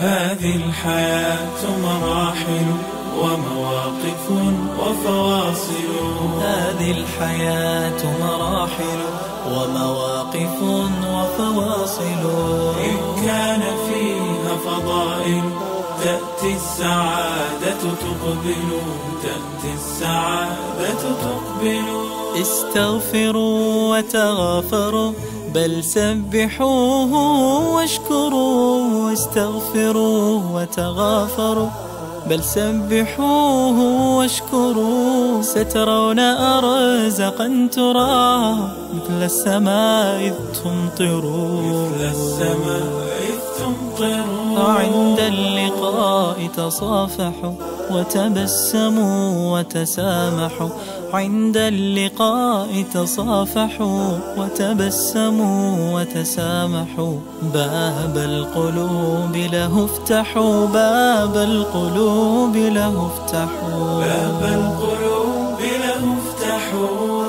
هذه الحياة مراحل ومواقف وفواصل. هذه الحياة مراحل ومواقف وفواصل. إن كان فيها فضائل تأتي السعادة تقبل، تأتي السعادة تقبل. استغفروا وتغافروا بل سبحوه واشكروا. استغفروا وتغافروا بل سبحوه واشكروا. سترون أرزقا ترى مثل السماء إذ تمطر. مثل السماء إذ تمطر. عند اللقاء تصافحوا وتبسموا وتسامحوا. عند اللقاء تصافحوا وتبسموا وتسامحوا. باب القلوب له افتحوا. باب القلوب له افتحوا. باب القلوب له افتحوا.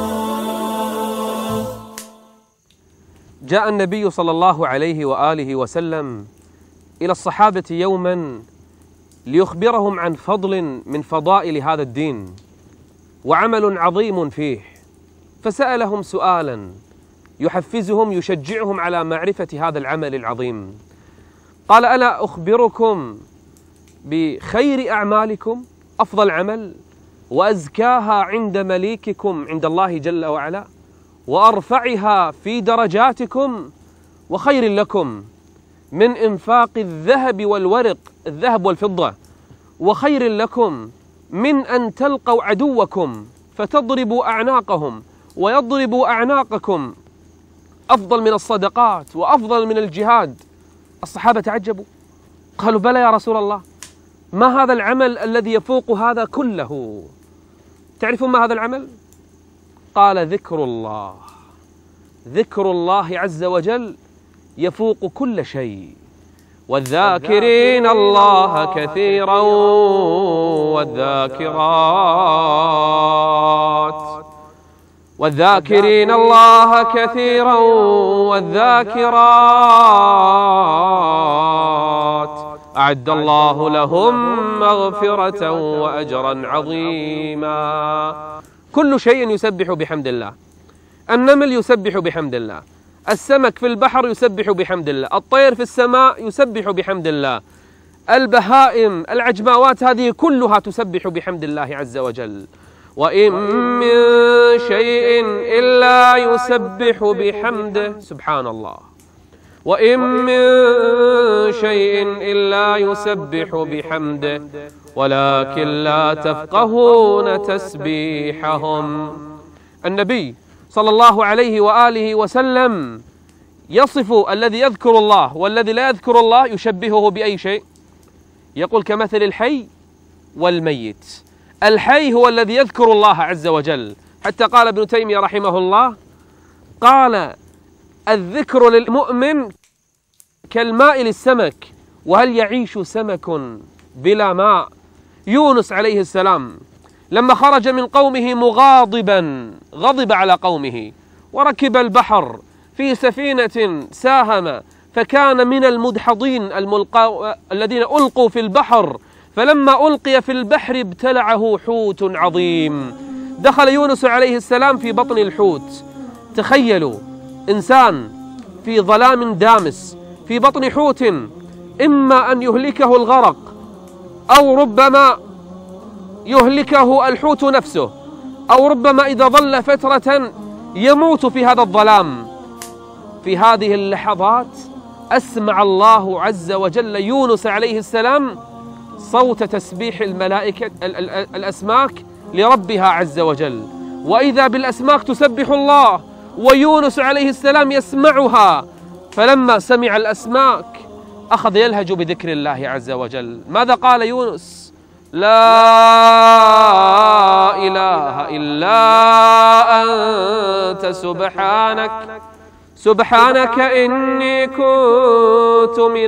جاء النبي صلى الله عليه وآله وسلم إلى الصحابة يوما ليخبرهم عن فضل من فضائل هذا الدين وعمل عظيم فيه، فسألهم سؤالا يحفزهم يشجعهم على معرفة هذا العمل العظيم. قال: ألا أخبركم بخير أعمالكم، أفضل عمل وأزكاها عند مليككم عند الله جل وعلا، وأرفعها في درجاتكم، وخير لكم من إنفاق الذهب والورق، الذهب والفضة، وخير لكم من أن تلقوا عدوكم فتضربوا أعناقهم ويضربوا أعناقكم، أفضل من الصدقات وأفضل من الجهاد. الصحابة تعجبوا، قالوا: بلى يا رسول الله، ما هذا العمل الذي يفوق هذا كله؟ تعرفون ما هذا العمل؟ قال: ذكر الله. ذكر الله عز وجل يفوق كل شيء. والذاكرين الله كثيرا والذاكرات. والذاكرين الله كثيرا والذاكرات أعد الله لهم مغفرة وأجرا عظيما. كل شيء يسبح بحمد الله. النمل يسبح بحمد الله، السمك في البحر يسبح بحمد الله، الطير في السماء يسبح بحمد الله، البهائم العجماوات هذه كلها تسبح بحمد الله عز وجل. وإن من شيء إلا يسبح بحمده. سبحان الله. وإن من شيء إلا يسبح بحمده ولكن لا تفقهون تسبيحهم. النبي صلى الله عليه وآله وسلم يصف الذي يذكر الله والذي لا يذكر الله، يشبهه بأي شيء؟ يقول: كمثل الحي والميت. الحي هو الذي يذكر الله عز وجل، حتى قال ابن تيمية رحمه الله، قال: الذكر للمؤمن كالماء للسمك، وهل يعيش سمك بلا ماء؟ يونس عليه السلام لما خرج من قومه مغاضبا، غضب على قومه وركب البحر في سفينة ساهم فكان من المدحضين الذين ألقوا في البحر، فلما ألقي في البحر ابتلعه حوت عظيم. دخل يونس عليه السلام في بطن الحوت. تخيلوا إنسان في ظلام دامس في بطن حوت، إما أن يهلكه الغرق أو ربما يهلكه الحوت نفسه، أو ربما إذا ظل فترة يموت في هذا الظلام. في هذه اللحظات أسمع الله عز وجل يونس عليه السلام صوت تسبيح الملائكة الأسماك لربها عز وجل، وإذا بالأسماك تسبح الله ويونس عليه السلام يسمعها. فلما سمع الأسماك أخذ يلهج بذكر الله عز وجل. ماذا قال يونس؟ لا إله إلا أنت سبحانك إني كنت من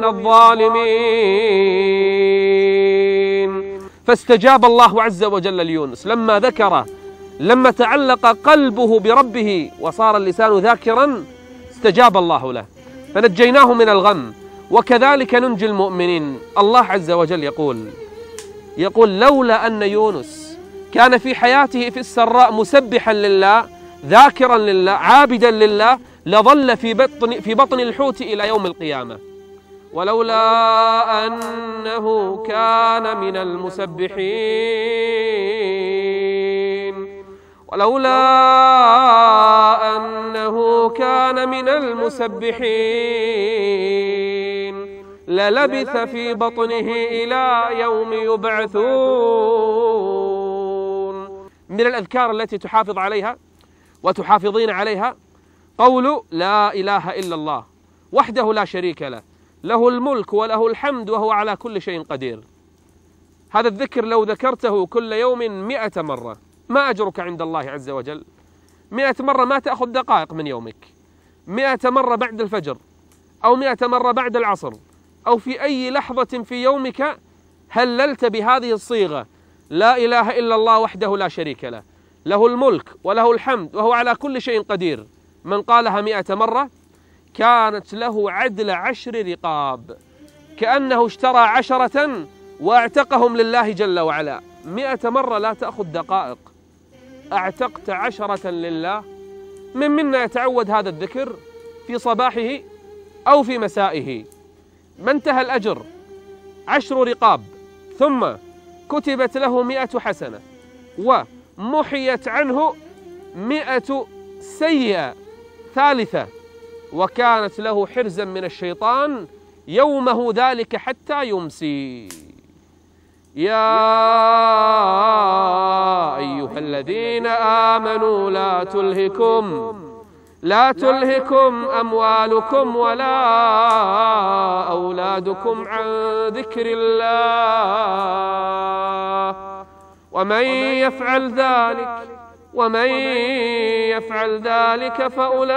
الظالمين. فاستجاب الله عز وجل ليونس لما تعلق قلبه بربه وصار اللسان ذاكرا، استجاب الله له فنجيناه من الغم وكذلك ننجي المؤمنين. الله عز وجل يقول لولا أن يونس كان في حياته في السراء مسبحا لله ذاكرا لله عابدا لله لظل في بطن الحوت إلى يوم القيامة. ولولا أنه كان من المسبحين للبث في بطنه إلى يوم يبعثون. من الأذكار التي تحافظ عليها وتحافظين عليها قول لا إله إلا الله وحده لا شريك له، له الملك وله الحمد وهو على كل شيء قدير. هذا الذكر لو ذكرته كل يوم 100 مرة ما أجرك عند الله عز وجل؟ 100 مرة ما تأخذ دقائق من يومك، 100 مرة بعد الفجر أو 100 مرة بعد العصر أو في أي لحظة في يومك هللت بهذه الصيغة لا إله إلا الله وحده لا شريك له، له الملك وله الحمد وهو على كل شيء قدير. من قالها 100 مرة كانت له عدل 10 رقاب، كأنه اشترى 10 واعتقهم لله جل وعلا. 100 مرة لا تأخذ دقائق، اعتقت 10 لله. منا يتعود هذا الذكر في صباحه أو في مسائه، ما انتهى الأجر 10 رقاب ثم كتبت له 100 حسنة ومحيت عنه 100 سيئة ثالثة، وكانت له حرزا من الشيطان يومه ذلك حتى يمسي. يا أيها الذين آمنوا لا تلهكم أموالكم ولا أولادكم عن ذكر الله ومن يفعل ذلك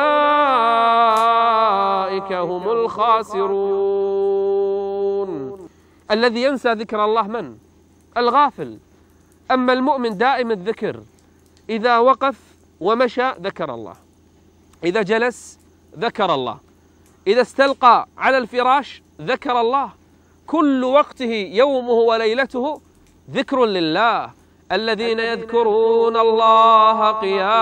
فأولئك هم الخاسرون. الذي ينسى ذكر الله من؟ الغافل. أما المؤمن دائم الذكر، إذا وقف ومشى ذكر الله، إذا جلس ذكر الله، إذا استلقى على الفراش ذكر الله، كل وقته يومه وليلته ذكر لله. الذين يذكرون الله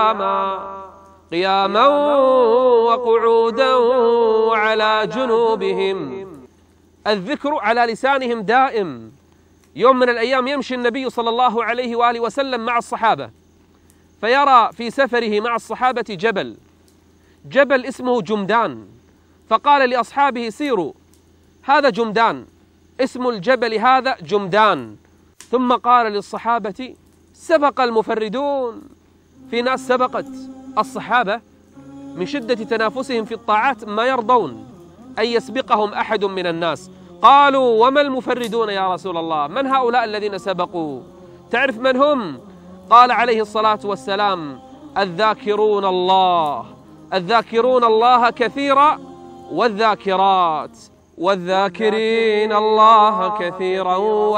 قياما وقعودا وعلى جنوبهم. الذكر على لسانهم دائم. يوم من الأيام يمشي النبي صلى الله عليه وآله وسلم مع الصحابة، فيرى في سفره مع الصحابة جبل اسمه جمدان، فقال لأصحابه سيروا، هذا جمدان، اسم الجبل هذا جمدان. ثم قال للصحابة سبق المفردون. في ناس سبقت الصحابة من شدة تنافسهم في الطاعات ما يرضون أن يسبقهم أحد من الناس. قالوا وما المفردون يا رسول الله؟ من هؤلاء الذين سبقوا؟ تعرف من هم؟ قال عليه الصلاة والسلام الذاكرون الله كثيرا والذاكرات والذاكرين الله كثيرا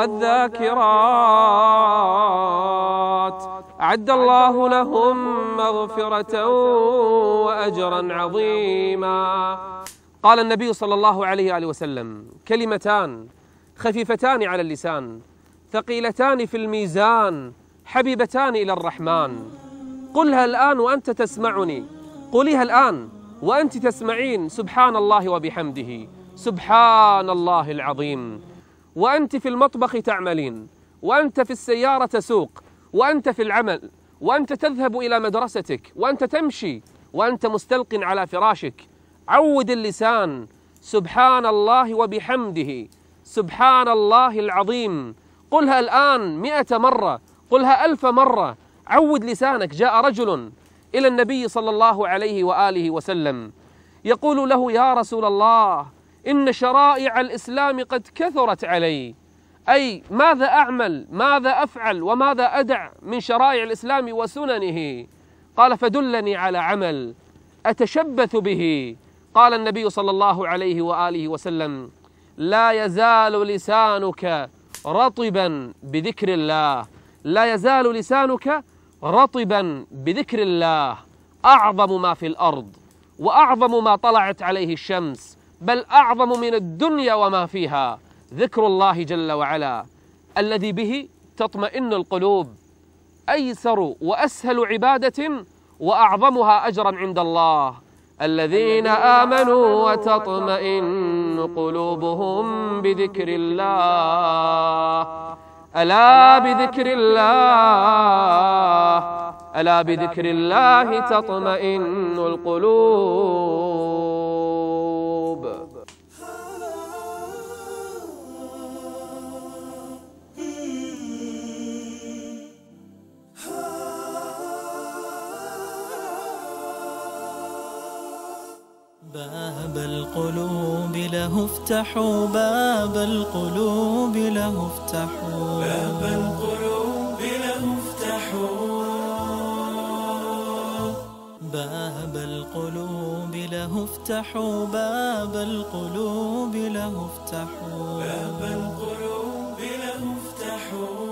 والذاكرات أعد الله لهم مغفرة وأجرا عظيما. قال النبي صلى الله عليه وآله وسلم كلمتان خفيفتان على اللسان ثقيلتان في الميزان حبيبتان إلى الرحمن. قلها الآن وأنت تسمعني، قوليها الآن وأنت تسمعين. سبحان الله وبحمده سبحان الله العظيم. وأنت في المطبخ تعملين، وأنت في السيارة تسوق، وأنت في العمل، وأنت تذهب إلى مدرستك، وأنت تمشي، وأنت مستلق على فراشك. عود اللسان سبحان الله وبحمده سبحان الله العظيم. قلها الآن 100 مرة، قلها 1000 مرة. عود لسانك. جاء رجل إلى النبي صلى الله عليه وآله وسلم يقول له يا رسول الله إن شرائع الإسلام قد كثرت علي، أي ماذا أعمل، ماذا أفعل، وماذا أدع من شرائع الإسلام وسننه؟ قال فدلني على عمل أتشبث به. قال النبي صلى الله عليه وآله وسلم لا يزال لسانك رطبا بذكر الله، لا يزال لسانك رطبا بذكر الله. أعظم ما في الأرض وأعظم ما طلعت عليه الشمس بل أعظم من الدنيا وما فيها ذكر الله جل وعلا الذي به تطمئن القلوب، أيسر وأسهل عبادة وأعظمها أجرا عند الله. الذين آمنوا وتطمئن قلوبهم بذكر الله، ألا بذكر الله، ألا بذكر الله تطمئن القلوب. باب القلوب له افتحوا، باب القلوب له افتحوا، باب القلوب له افتحوا، باب القلوب له افتحوا، باب القلوب له افتحوا، باب القلوب له افتحوا.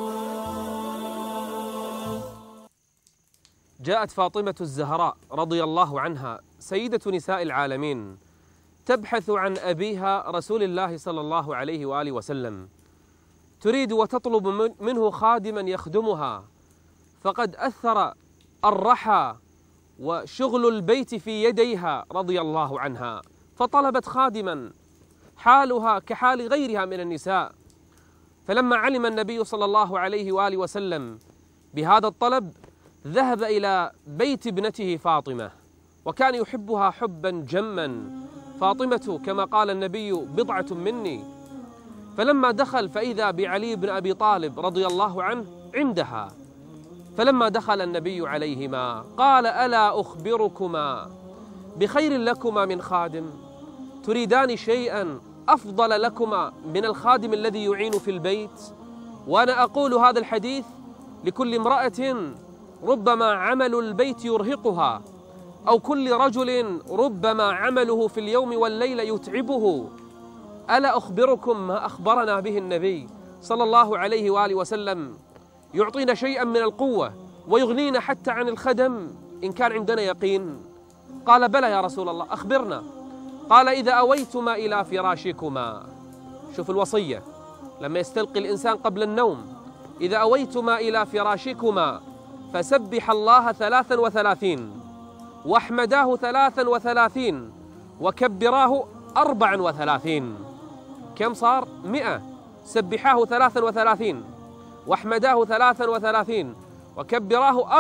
جاءت فاطمة الزهراء رضي الله عنها سيدة نساء العالمين تبحث عن أبيها رسول الله صلى الله عليه وآله وسلم، تريد وتطلب منه خادما يخدمها، فقد أثر الرحى وشغل البيت في يديها رضي الله عنها، فطلبت خادما حالها كحال غيرها من النساء. فلما علم النبي صلى الله عليه وآله وسلم بهذا الطلب ذهب إلى بيت ابنته فاطمة، وكان يحبها حبا جما. فاطمة كما قال النبي بضعة مني. فلما دخل فإذا بعلي بن أبي طالب رضي الله عنه عندها، فلما دخل النبي عليهما قال: ألا أخبركما بخير لكما من خادم؟ تريدان شيئا أفضل لكما من الخادم الذي يعين في البيت؟ وأنا أقول هذا الحديث لكل امرأة ربما عمل البيت يرهقها، أو كل رجل ربما عمله في اليوم والليلة يتعبه. ألا أخبركم ما أخبرنا به النبي صلى الله عليه وآله وسلم، يعطينا شيئا من القوة ويغنينا حتى عن الخدم إن كان عندنا يقين؟ قال: بلى يا رسول الله، أخبرنا. قال: إذا أويتما إلى فراشكما، شوف الوصية لما يستلقي الإنسان قبل النوم، إذا أويتما إلى فراشكما فسبح الله 33 واحمداه 33 وكبراه 34. كم صار؟ 100. سبحاه 33 واحمداه 33 وكبراه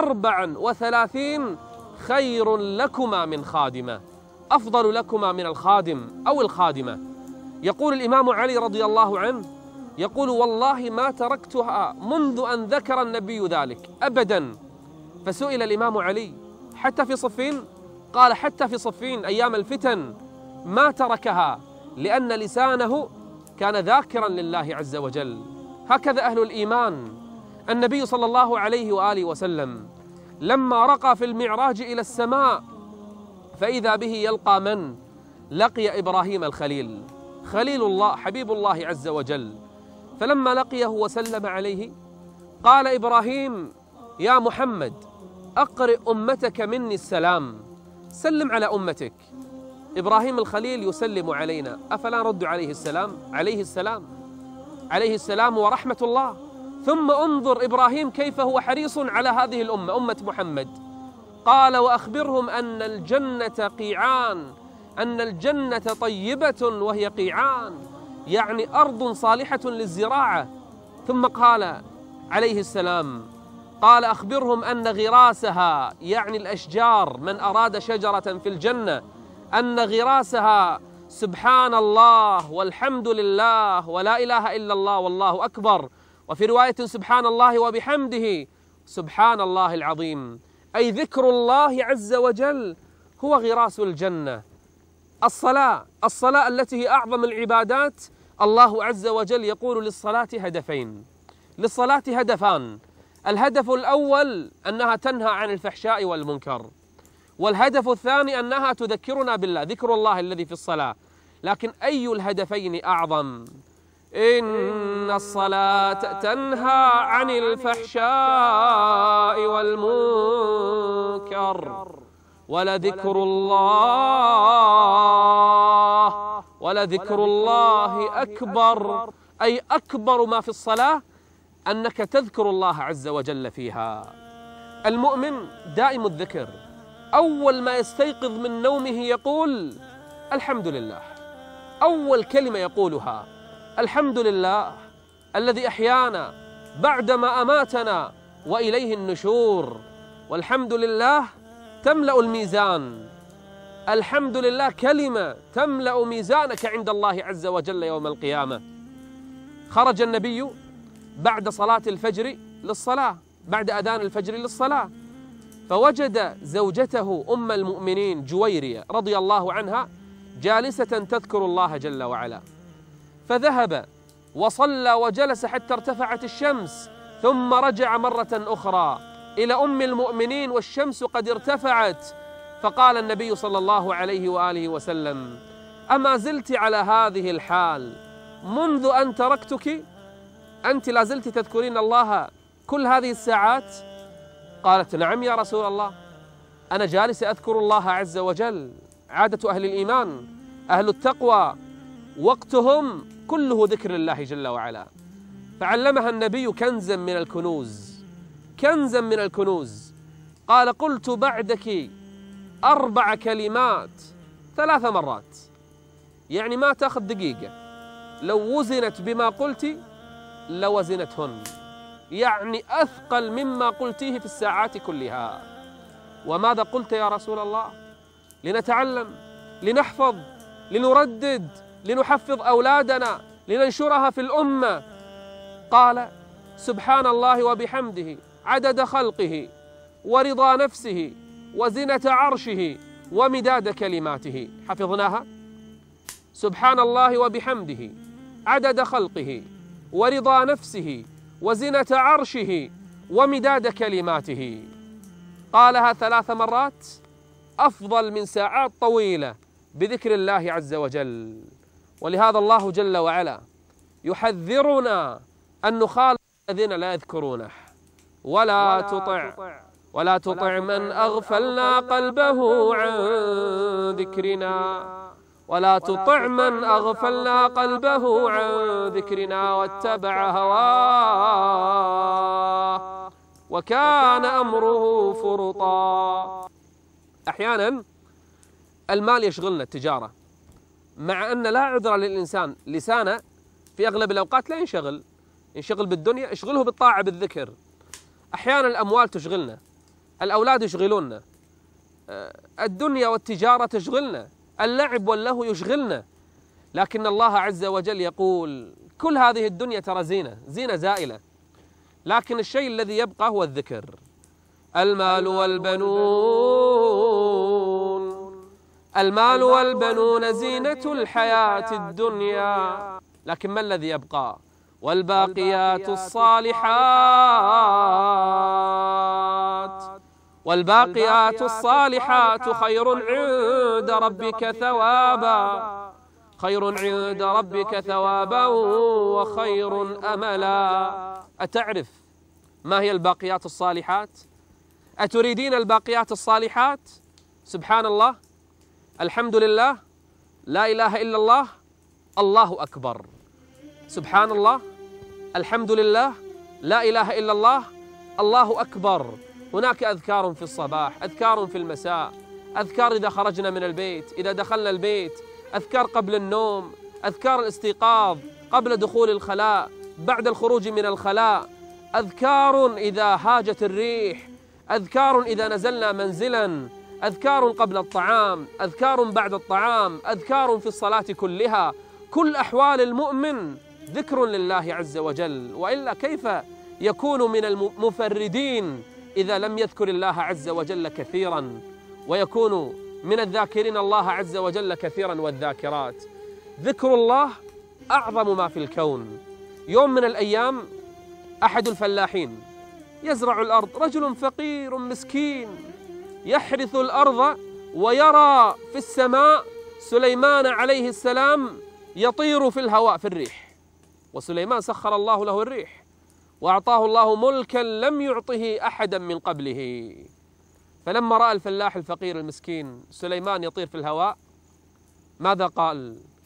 34 خير لكما من خادمة، أفضل لكما من الخادم أو الخادمة. يقول الإمام علي رضي الله عنه، يقول: والله ما تركتها منذ أن ذكر النبي ذلك أبدا. فسئل الإمام علي: حتى في صفين؟ قال: حتى في صفين أيام الفتن ما تركها، لأن لسانه كان ذاكرا لله عز وجل. هكذا أهل الإيمان. النبي صلى الله عليه وآله وسلم لما رقى في المعراج إلى السماء فإذا به يلقى من؟ لقي إبراهيم الخليل، خليل الله حبيب الله عز وجل. فلما لقيه وسلم عليه قال إبراهيم: يا محمد أقرئ أمتك مني السلام، سلم على أمتك. إبراهيم الخليل يسلم علينا، أفلا نرد عليه السلام؟ عليه السلام، عليه السلام ورحمة الله. ثم انظر إبراهيم كيف هو حريص على هذه الأمة، أمة محمد. قال: وأخبرهم أن الجنة قيعان، أن الجنة طيبة وهي قيعان، يعني أرض صالحة للزراعة. ثم قال عليه السلام، قال: أخبرهم أن غراسها، يعني الأشجار، من أراد شجرة في الجنة، أن غراسها سبحان الله والحمد لله ولا إله إلا الله والله أكبر، وفي رواية سبحان الله وبحمده سبحان الله العظيم، أي ذكر الله عز وجل هو غراس الجنة. الصلاة التي هي أعظم العبادات، الله عز وجل يقول للصلاة هدفين، للصلاة هدفان: الهدف الأول أنها تنهى عن الفحشاء والمنكر، والهدف الثاني أنها تذكرنا بالله، ذكر الله الذي في الصلاة. لكن أي الهدفين أعظم؟ إن الصلاة تنهى عن الفحشاء والمنكر ولذكر الله ولذكر الله أكبر، أي أكبر ما في الصلاة أنك تذكر الله عز وجل فيها. المؤمن دائم الذكر، أول ما يستيقظ من نومه يقول الحمد لله، أول كلمة يقولها الحمد لله الذي أحيانا بعدما أماتنا وإليه النشور. والحمد لله تملأ الميزان، الحمد لله كلمة تملأ ميزانك عند الله عز وجل يوم القيامة. خرج النبي بعد صلاة الفجر للصلاة، بعد أذان الفجر للصلاة، فوجد زوجته أم المؤمنين جويرية رضي الله عنها جالسة تذكر الله جل وعلا، فذهب وصلى وجلس حتى ارتفعت الشمس، ثم رجع مرة أخرى إلى أم المؤمنين والشمس قد ارتفعت، فقال النبي صلى الله عليه وآله وسلم: أما زلت على هذه الحال منذ أن تركتك؟ أنت لا زلت تذكرين الله كل هذه الساعات؟ قالت: نعم يا رسول الله، أنا جالس أذكر الله عز وجل. عادة أهل الإيمان أهل التقوى وقتهم كله ذكر الله جل وعلا، فعلمها النبي كنزا من الكنوز، كنزا من الكنوز. قال: قلت بعدك 4 كلمات 3 مرات، يعني ما تأخذ دقيقة، لو وزنت بما قلت لوزنتهن، يعني أثقل مما قلتيه في الساعات كلها. وماذا قلت يا رسول الله؟ لنتعلم، لنحفظ، لنردد، لنحفظ أولادنا، لننشرها في الأمة. قال: سبحان الله وبحمده عدد خلقه ورضا نفسه وزنة عرشه ومداد كلماته. حفظناها؟ سبحان الله وبحمده عدد خلقه ورضا نفسه وزنة عرشه ومداد كلماته. قالها 3 مرات، أفضل من ساعات طويلة بذكر الله عز وجل. ولهذا الله جل وعلا يحذرنا أن نخالف الذين لا يذكرونه. ولا تطع من أغفلنا قلبه عن ذكرنا، ولا تطع من أغفلنا قلبه عن ذكرنا واتبع هواه وكان أمره فرطا. أحيانا المال يشغلنا، التجارة، مع أن لا عذر للإنسان، لسانه في أغلب الأوقات لا ينشغل بالدنيا، اشغله بالطاعة بالذكر. أحيانا الأموال تشغلنا، الأولاد يشغلوننا، الدنيا والتجارة تشغلنا، اللعب واللهو يشغلنا، لكن الله عز وجل يقول كل هذه الدنيا ترى زينة زائلة، لكن الشيء الذي يبقى هو الذكر. المال والبنون زينة الحياة الدنيا، لكن ما الذي يبقى؟ والباقيات الصالحات خير عند ربك ثوابا وخير أملا. أتعرف ما هي الباقيات الصالحات؟ أتريدين الباقيات الصالحات؟ سبحان الله، الحمد لله، لا إله إلا الله، الله أكبر. سبحان الله، الحمد لله، لا إله إلا الله، الله أكبر. هناك أذكار في الصباح، أذكار في المساء، أذكار إذا خرجنا من البيت، إذا دخلنا البيت، أذكار قبل النوم، أذكار الاستيقاظ، قبل دخول الخلاء، بعد الخروج من الخلاء، أذكار إذا هاجت الريح، أذكار إذا نزلنا منزلا، أذكار قبل الطعام، أذكار بعد الطعام، أذكار في الصلاة كلها. كل أحوال المؤمن ذكر لله عز وجل، وإلا كيف يكون من المفردين إذا لم يذكر الله عز وجل كثيرا، ويكون من الذاكرين الله عز وجل كثيرا والذاكرات. ذكر الله أعظم ما في الكون. يوم من الأيام أحد الفلاحين يزرع الأرض، رجل فقير مسكين يحرث الأرض ويرى في السماء سليمان عليه السلام يطير في الهواء في الريح، وسليمان سخر الله له الريح وأعطاه الله ملكا لم يعطه أحدا من قبله. فلما رأى الفلاح الفقير المسكين سليمان يطير في الهواء، ماذا قال؟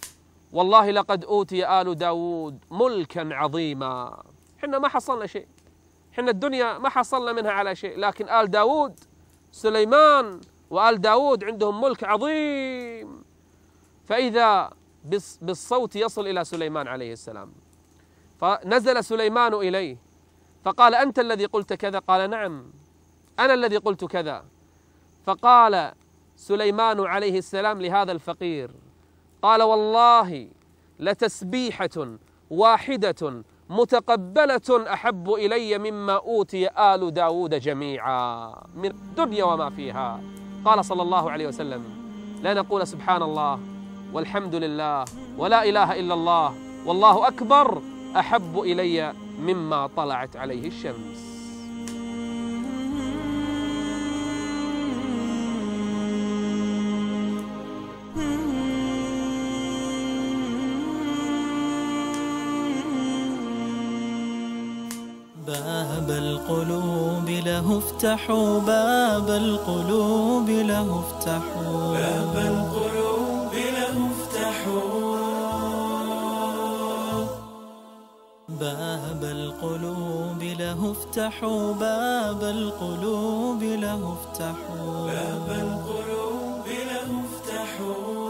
والله لقد أوتي آل داود ملكا عظيما. حنا ما حصلنا شيء، حنا الدنيا ما حصلنا منها على شيء، لكن آل داود سليمان وآل داود عندهم ملك عظيم. فإذا بالصوت يصل إلى سليمان عليه السلام، فنزل سليمان إليه فقال: أنت الذي قلت كذا؟ قال: نعم أنا الذي قلت كذا. فقال سليمان عليه السلام لهذا الفقير، قال: والله لتسبيحة واحدة متقبلة أحب إلي مما أوتي آل داود جميعا من الدنيا وما فيها. قال صلى الله عليه وسلم: لا نقول سبحان الله والحمد لله ولا إله إلا الله والله أكبر أحب إلي مما طلعت عليه الشمس. باب القلوب له افتحوا، باب القلوب له افتحوا، باب القلوب له افتحوا، باب القلوب له افتحوا، باب القلوب له افتحوا، باب القلوب له افتحوا.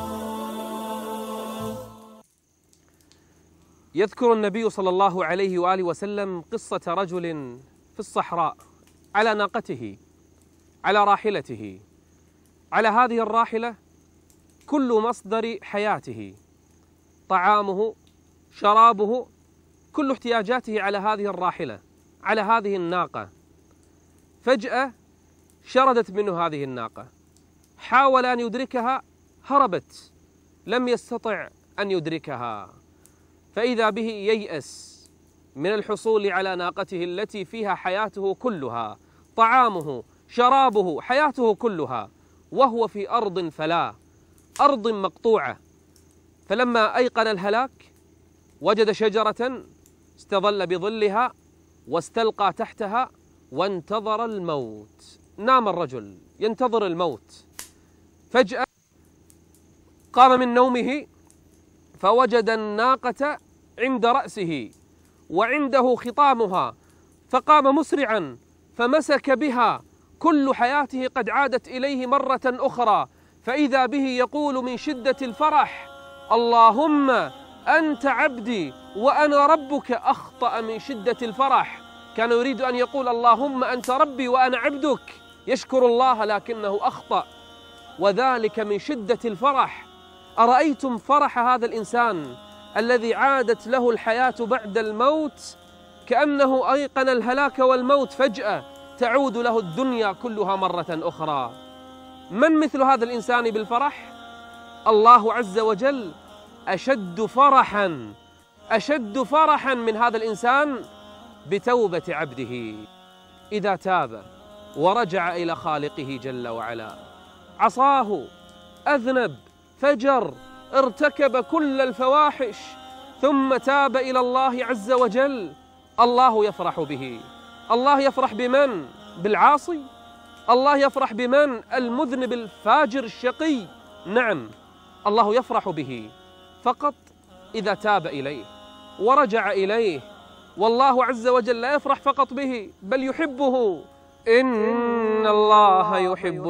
يذكر النبي صلى الله عليه وآله وسلم قصة رجل في الصحراء على ناقته، على راحلته. على هذه الراحلة كل مصدر حياته، طعامه، شرابه، كل احتياجاته على هذه الراحلة، على هذه الناقة. فجأة شردت منه هذه الناقة، حاول أن يدركها، هربت، لم يستطع أن يدركها. فإذا به ييأس من الحصول على ناقته التي فيها حياته كلها، طعامه، شرابه، حياته كلها، وهو في أرض فلا، أرض مقطوعة. فلما أيقن الهلاك وجد شجرة استظل بظلها واستلقى تحتها وانتظر الموت. نام الرجل ينتظر الموت. فجأة قام من نومه فوجد الناقة عند رأسه وعنده خطامها، فقام مسرعا فمسك بها، كل حياته قد عادت إليه مرة أخرى. فإذا به يقول من شدة الفرح: اللهم أنت عبدي وأنا ربك. أخطأ من شدة الفرح، كان يريد أن يقول اللهم أنت ربي وأنا عبدك، يشكر الله، لكنه أخطأ، وذلك من شدة الفرح. أرأيتم فرح هذا الإنسان الذي عادت له الحياة بعد الموت، كأنه أيقن الهلاك والموت، فجأة تعود له الدنيا كلها مرة أخرى. من مثل هذا الإنسان بالفرح؟ الله عز وجل أشد فرحا من هذا الإنسان بتوبة عبده إذا تاب ورجع إلى خالقه جل وعلا. عصاه، أذنب، فجر، ارتكب كل الفواحش، ثم تاب إلى الله عز وجل، الله يفرح به. الله يفرح بمن؟ بالعاصي؟ الله يفرح بمن؟ المذنب الفاجر الشقي؟ نعم، الله يفرح به فقط إذا تاب إليه ورجع إليه. والله عز وجل لا يفرح فقط به بل يحبه. إن الله يحب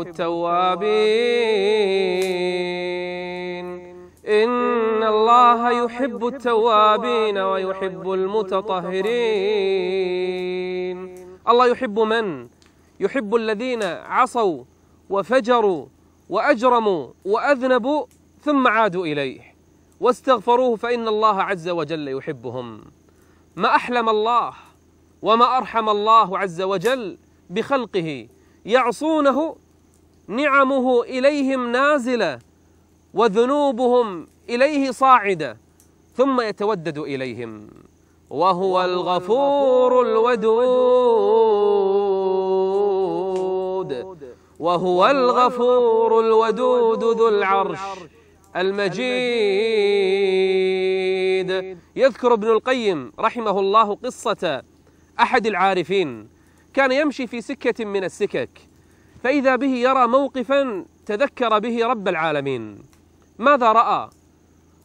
التوابين، إن الله يحب التوابين ويحب المتطهرين. الله يحب من؟ يحب الذين عصوا وفجروا وأجرموا وأذنبوا ثم عادوا إليه واستغفروه، فإن الله عز وجل يحبهم. ما أحلم الله وما أرحم الله عز وجل بخلقه، يعصونه، نعمه إليهم نازلة وذنوبهم إليه صاعدة، ثم يتودد إليهم، وهو الغفور الودود، وهو الغفور الودود ذو العرش المجيد. يذكر ابن القيم رحمه الله قصة أحد العارفين، كان يمشي في سكة من السكك، فإذا به يرى موقفا تذكر به رب العالمين. ماذا رأى؟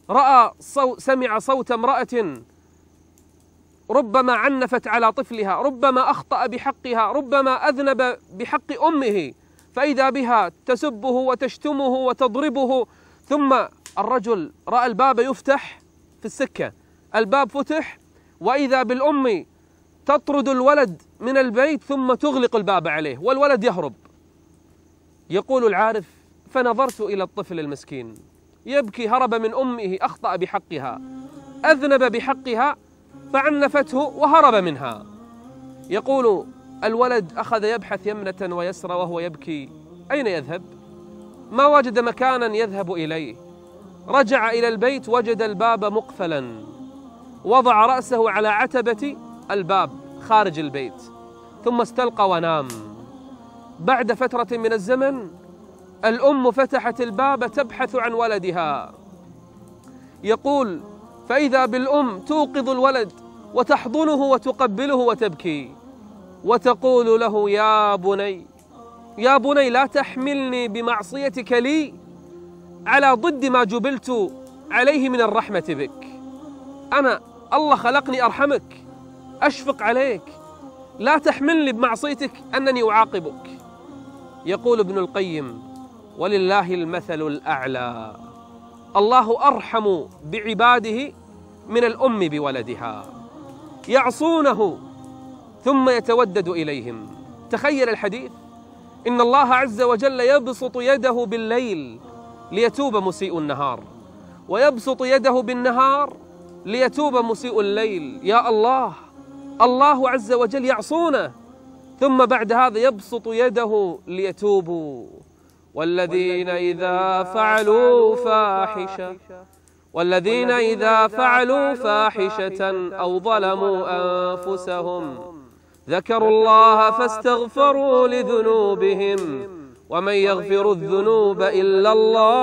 سمع صوت امرأة ربما عنفت على طفلها، ربما أخطأ بحقها، ربما أذنب بحق أمه، فإذا بها تسبه وتشتمه وتضربه. ثم الرجل رأى الباب يفتح في السكة، الباب فتح، وإذا بالأم تطرد الولد من البيت ثم تغلق الباب عليه والولد يهرب. يقول العارف: فنظرت إلى الطفل المسكين يبكي، هرب من أمه، أخطأ بحقها، أذنب بحقها فعنفته وهرب منها. يقول الولد أخذ يبحث يمنة ويسرى وهو يبكي، أين يذهب؟ ما وجد مكانا يذهب إليه. رجع إلى البيت وجد الباب مقفلا، وضع رأسه على عتبة الباب خارج البيت ثم استلقى ونام. بعد فترة من الزمن الأم فتحت الباب تبحث عن ولدها. يقول: فإذا بالأم توقظ الولد وتحضنه وتقبله وتبكي وتقول له: يا بني يا بني، لا تحملني بمعصيتك لي على ضد ما جبلت عليه من الرحمة بك. أنا الله خلقني أرحمك، أشفق عليك، لا تحملني بمعصيتك أنني أعاقبك. يقول ابن القيم: ولله المثل الأعلى، الله أرحم بعباده من الأم بولدها، يعصونه ثم يتودد إليهم. تخيل الحديث: إن الله عز وجل يبسط يده بالليل ليتوب مسيء النهار، ويبسط يده بالنهار ليتوب مسيء الليل. يا الله، الله عز وجل يعصونه ثم بعد هذا يبسط يده ليتوبوا. والذين إذا فعلوا فاحشة أو ظلموا أنفسهم ذكروا الله فاستغفروا لذنوبهم ومن يغفر الذنوب إلا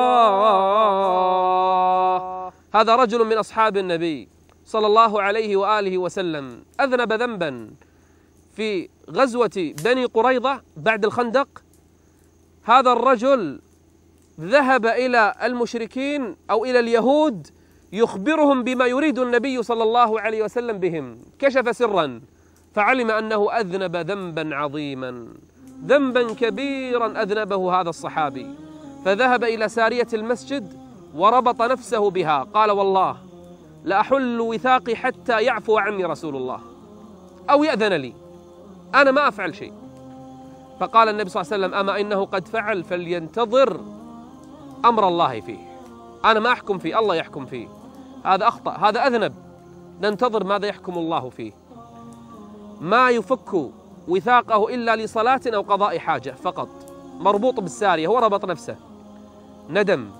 الله. هذا رجل من أصحاب النبي صلى الله عليه وآله وسلم أذنب ذنبا في غزوة بني قريظة بعد الخندق. هذا الرجل ذهب إلى المشركين أو إلى اليهود يخبرهم بما يريد النبي صلى الله عليه وسلم بهم. كشف سرا فعلم أنه أذنب ذنبا عظيما، ذنبا كبيرا أذنبه هذا الصحابي، فذهب إلى سارية المسجد وربط نفسه بها. قال: والله لأحل وثاقي حتى يعفو عني رسول الله أو يأذن لي، أنا ما أفعل شيء. فقال النبي صلى الله عليه وسلم: أما إنه قد فعل فلينتظر أمر الله فيه، أنا ما أحكم فيه، الله يحكم فيه. هذا أخطأ، هذا أذنب، ننتظر ماذا يحكم الله فيه. ما يفك وثاقه إلا لصلاة أو قضاء حاجة فقط، مربوط بالسارية، هو ربط نفسه. ندم،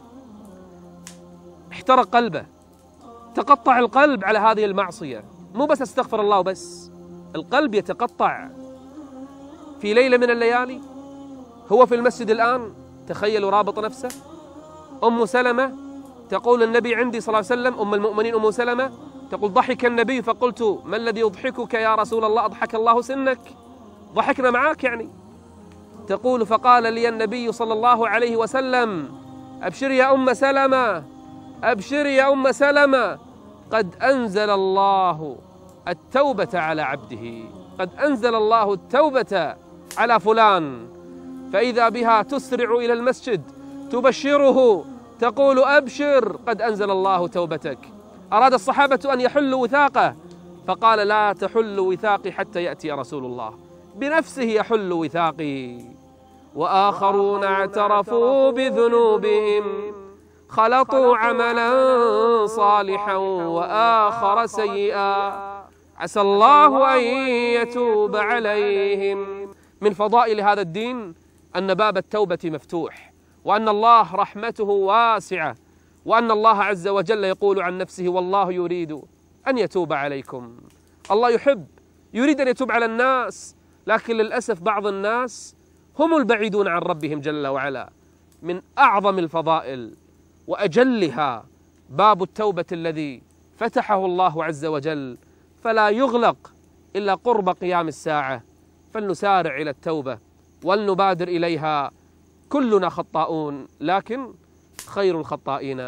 احترق قلبه، تقطع القلب على هذه المعصية. مو بس استغفر الله وبس، القلب يتقطع. في ليلة من الليالي هو في المسجد الآن، تخيلوا، رابط نفسه. أم سلمة تقول: النبي عندي صلى الله عليه وسلم، أم المؤمنين أم سلمة تقول: ضحك النبي فقلت: ما الذي يضحكك يا رسول الله؟ أضحك الله سنك، ضحكنا معاك يعني. تقول: فقال لي النبي صلى الله عليه وسلم: أبشري يا أم سلمة، أبشري يا أم سلمة، قد أنزل الله التوبة على عبده، قد أنزل الله التوبة على فلان. فإذا بها تسرع إلى المسجد تبشره، تقول: أبشر قد أنزل الله توبتك. أراد الصحابة أن يحلوا وثاقه فقال: لا تحل وثاقي حتى يأتي رسول الله، بنفسه يحل وثاقي. وآخرون اعترفوا بذنوبهم خلطوا عملا صالحا وآخر سيئا عسى الله أن يتوب عليهم. من فضائل هذا الدين أن باب التوبة مفتوح، وأن الله رحمته واسعة، وأن الله عز وجل يقول عن نفسه: والله يريد أن يتوب عليكم. الله يحب، يريد أن يتوب على الناس، لكن للأسف بعض الناس هم البعيدون عن ربهم جل وعلا. من أعظم الفضائل وأجلها باب التوبة الذي فتحه الله عز وجل، فلا يغلق إلا قرب قيام الساعة. فلنسارع إلى التوبة ولنبادر إليها. كلنا خطاؤون، لكن خير الخطائين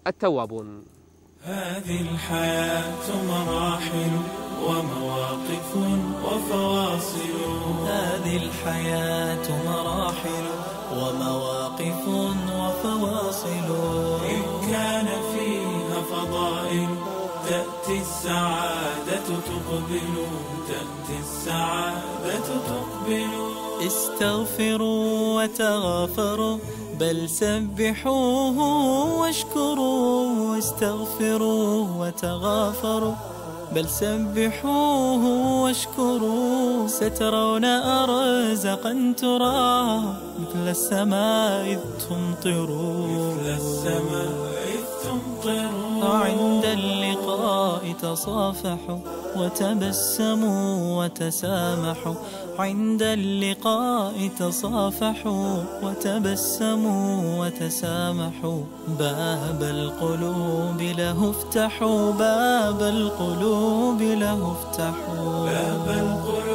التوابون. هذه الحياة مراحل ومواقف وفواصل. هذه الحياة مراحل ومواقف وفواصل. إن كان فيها فضائل تأتي السعادة تقبل، تأتي السعادة تقبل. استغفروا وتغافروا بل سبحوه واشكروا. استغفروا وتغافروا بل سبحوه واشكروا. سترون أرزقا ترى مثل السماء إذ تمطروا. مثل السماء إذ تمطروا. عند اللقاء تصافحوا وتبسموا وتسامحوا. عند اللقاء تصافحوا وتبسموا وتسامحوا. باب القلوب له افتحوا. باب القلوب له افتحوا. باب القلوب